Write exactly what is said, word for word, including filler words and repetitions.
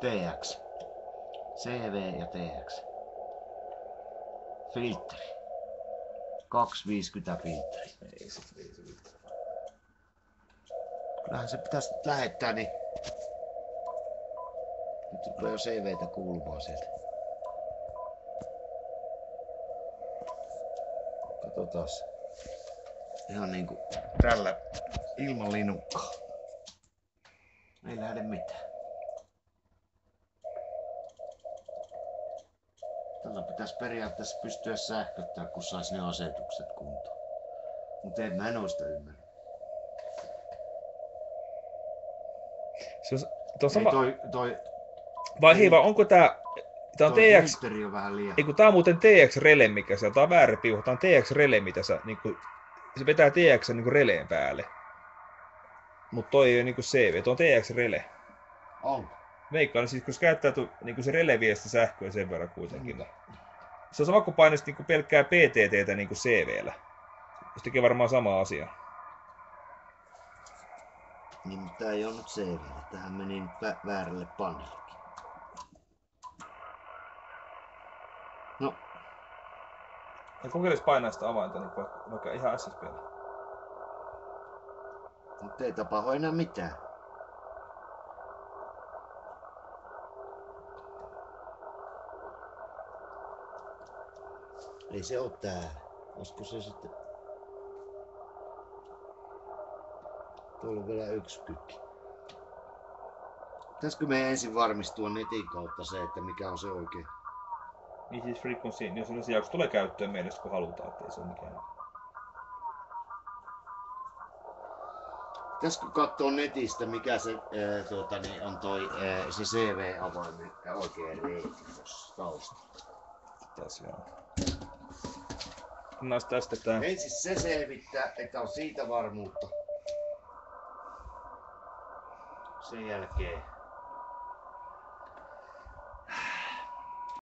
X. C V ja T X. Filtteri. kaksisataaviisikymmentä filtteri. Ei sit viisikymmentä. Kyllähän se pitäisi nyt lähettää, niin... Nyt rupeaa jo C V:tä kuulumaan sieltä. Katsotaas. Ihan niinku tällä ilman linukkaa. Ei lähde mitään. Tällä pitäisi periaatteessa pystyä sähköttämään, kun sais ne asetukset kuntoon. Mut en mä noista ymmärrä. Se on, tuo Ei sama... toi, toi, Vai hei, vai onko tää... Tää on toi T X... filtteri on vähän liian. Ei kun tää on muuten T X Rele, mikä se on. Tää on väärä piuha. Tää on T X Rele, mitä sä niinku... Se vetää T X niinku releen päälle. Mut toi ei oo niinku C V, toi on T X Rele. On. Veikkaan siis, kun se käyttää tu, niinku se Rele viesti sähköä sen verran kuitenkin. Mm. Se on sama kuin painoisi niinku pelkkää P T T:tä niinku C V:llä. Se tekee varmaan sama asia. Niin, mutta tää ei oo nyt C V. Tähän meni nyt vä väärälle paneelille. No. Ja kokeilis painaa sitä avainta niin vaikka, vaikka ihan S S P:llä. Mut ei tapahdu enää mitään. Ei se oo täällä. Olisiko se sitten... Tuolla on vielä yksi kykki. Pitäisikö me ensin varmistua netin kautta se, että mikä on se oikein? Niin siis frequency, niin jos se tulee käyttöön meille, kun halutaan, ettei se ole mikään. Pitäisikö katsoa netistä, mikä se ää, tuota, niin on toi ää, se C V-avaimen oikein reitti tuossa taustalla? Taas joo. Kunnas tästä tää. Ensin se selvittää, että on siitä varmuutta. Sen jälkeen